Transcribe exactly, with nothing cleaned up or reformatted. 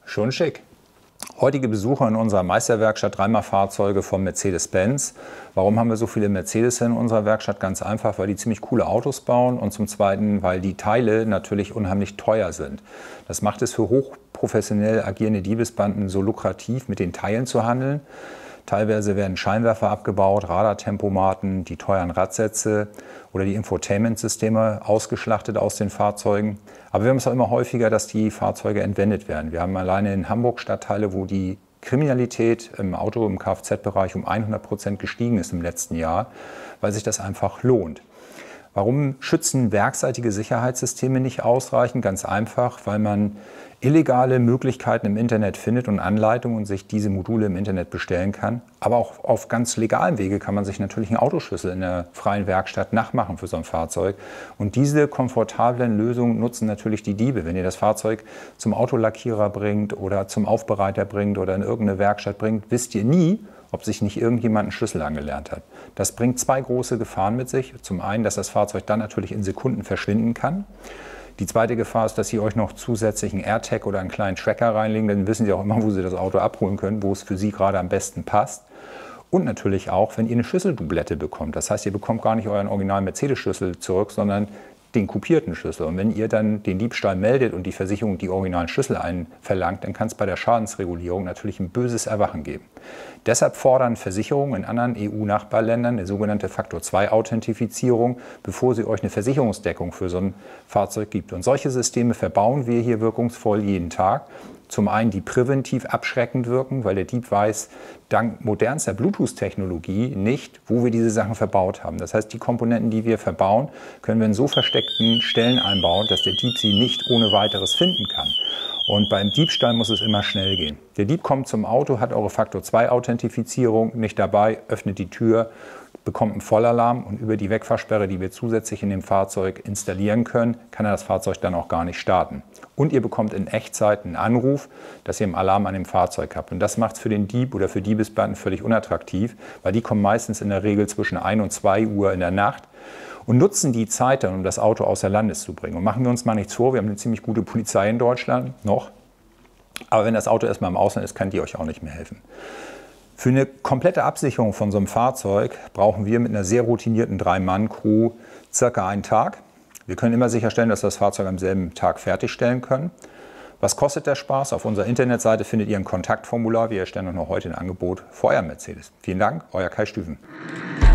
Schon schick. Heutige Besucher in unserer Meisterwerkstatt Dreimal-Fahrzeuge von Mercedes-Benz. Warum haben wir so viele Mercedes in unserer Werkstatt? Ganz einfach, weil die ziemlich coole Autos bauen und zum Zweiten, weil die Teile natürlich unheimlich teuer sind. Das macht es für hochprofessionell agierende Diebesbanden so lukrativ, mit den Teilen zu handeln. Teilweise werden Scheinwerfer abgebaut, Radartempomaten, die teuren Radsätze oder die Infotainment-Systeme ausgeschlachtet aus den Fahrzeugen. Aber wir haben es auch immer häufiger, dass die Fahrzeuge entwendet werden. Wir haben alleine in Hamburg Stadtteile, wo die Kriminalität im Auto-, im Kfz-Bereich um hundert Prozent gestiegen ist im letzten Jahr, weil sich das einfach lohnt. Warum schützen werkseitige Sicherheitssysteme nicht ausreichend? Ganz einfach, weil man illegale Möglichkeiten im Internet findet und Anleitungen und sich diese Module im Internet bestellen kann. Aber auch auf ganz legalem Wege kann man sich natürlich einen Autoschlüssel in der freien Werkstatt nachmachen für so ein Fahrzeug. Und diese komfortablen Lösungen nutzen natürlich die Diebe. Wenn ihr das Fahrzeug zum Autolackierer bringt oder zum Aufbereiter bringt oder in irgendeine Werkstatt bringt, wisst ihr nie, ob sich nicht irgendjemand einen Schlüssel angelernt hat. Das bringt zwei große Gefahren mit sich. Zum einen, dass das Fahrzeug dann natürlich in Sekunden verschwinden kann. Die zweite Gefahr ist, dass Sie euch noch zusätzlich einen AirTag oder einen kleinen Tracker reinlegen. Dann wissen Sie auch immer, wo Sie das Auto abholen können, wo es für Sie gerade am besten passt. Und natürlich auch, wenn ihr eine Schlüsseldoublette bekommt. Das heißt, ihr bekommt gar nicht euren originalen Mercedes-Schlüssel zurück, sondern den kopierten Schlüssel. Und wenn ihr dann den Diebstahl meldet und die Versicherung die originalen Schlüssel einverlangt, dann kann es bei der Schadensregulierung natürlich ein böses Erwachen geben. Deshalb fordern Versicherungen in anderen E U-Nachbarländern eine sogenannte Faktor zwei Authentifizierung, bevor sie euch eine Versicherungsdeckung für so ein Fahrzeug gibt. Und solche Systeme verbauen wir hier wirkungsvoll jeden Tag. Zum einen, die präventiv abschreckend wirken, weil der Dieb weiß, dank modernster Bluetooth-Technologie nicht, wo wir diese Sachen verbaut haben. Das heißt, die Komponenten, die wir verbauen, können wir in so versteckten Stellen einbauen, dass der Dieb sie nicht ohne weiteres finden kann. Und beim Diebstahl muss es immer schnell gehen. Der Dieb kommt zum Auto, hat eure Faktor zwei Authentifizierung nicht dabei, öffnet die Tür, bekommt einen Vollalarm und über die Wegfahrsperre, die wir zusätzlich in dem Fahrzeug installieren können, kann er das Fahrzeug dann auch gar nicht starten. Und ihr bekommt in Echtzeit einen Anruf, dass ihr einen Alarm an dem Fahrzeug habt. Und das macht es für den Dieb oder für Diebesbanden völlig unattraktiv, weil die kommen meistens in der Regel zwischen ein und zwei Uhr in der Nacht und nutzen die Zeit dann, um das Auto außer Landes zu bringen. Und machen wir uns mal nichts vor, wir haben eine ziemlich gute Polizei in Deutschland, noch. Aber wenn das Auto erstmal im Ausland ist, kann die euch auch nicht mehr helfen. Für eine komplette Absicherung von so einem Fahrzeug brauchen wir mit einer sehr routinierten Drei-Mann-Crew circa einen Tag. Wir können immer sicherstellen, dass wir das Fahrzeug am selben Tag fertigstellen können. Was kostet der Spaß? Auf unserer Internetseite findet ihr ein Kontaktformular. Wir erstellen auch noch heute ein Angebot für euer Mercedes. Vielen Dank, euer Kai Stüven.